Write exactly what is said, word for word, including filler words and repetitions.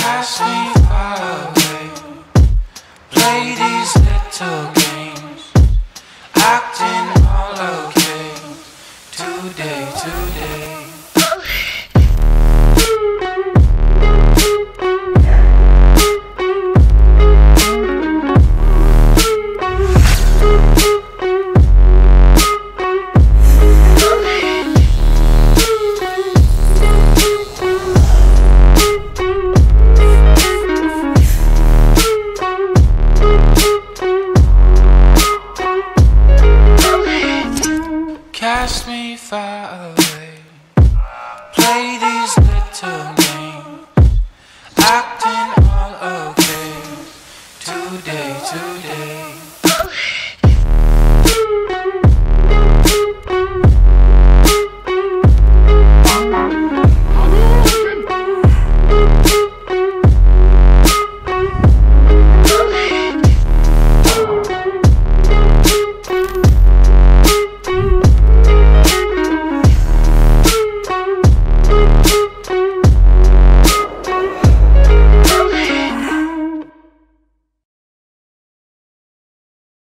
cast me far away. Play these little games, acting all okay. Today, today. Cast me far away. Play these little games, acting all okay. Today, today.